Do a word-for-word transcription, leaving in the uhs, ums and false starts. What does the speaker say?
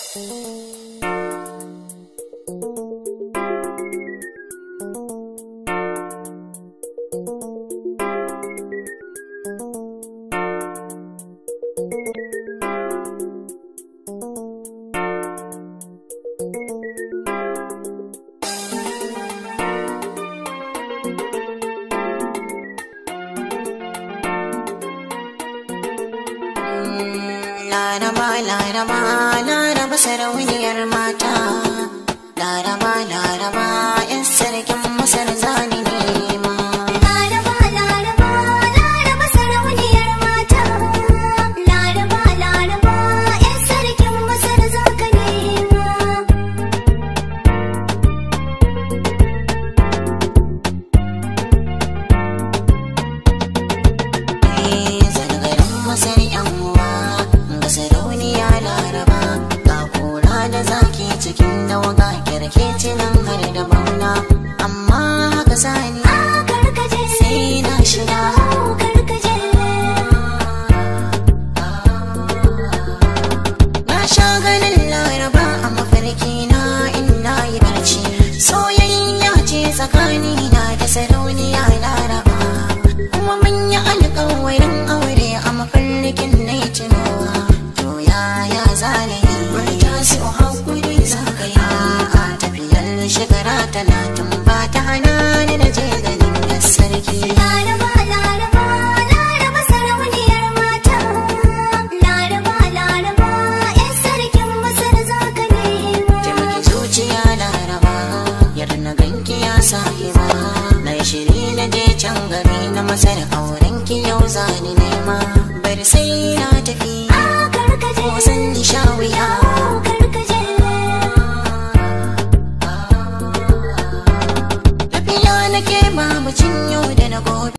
Laraba, laraba, laraba sarauniyar mata. Laraba, laraba, yan sarkin Masar zani nema. Laraba, laraba, laraba sarauniyar mata. Laraba, laraba, yan sarkin Masar zaka nema. Eh, zalgarin Masar yan uwa, ga sarauniya Laraba, ga kura da zaki cikin dawaga kirkeci nan har da bauna. Amma haka sani Ah, karkaje, sai na shiga. oh, karkaje. Na sha ganin Laraba a mafarki na ina yi barci. Soyayya ce tsakani na da sarauniya Laraba, kuma mun yi alƙawarin aure a mafarkin na yi tunowa. To yaya zalayi murta su hakuri za ka yi. A tafiyar shekara talatin ba ta hana ni na je ganin yar sarki. Laraba, laraba, laraba sarauniyar mata. Laraba, laraba, yan sarkin Masar zaka nema. Taimaki zuciya Laraba, yar na ganki ya sahiba. Na yi shiri na je can gari na Masar, aurenki yau zani nema. Bari sai na tafi Ah, karkaje, ko zan yi sha wuya. oh, karkaje. Tafiya nake babu cin yau da na gobe.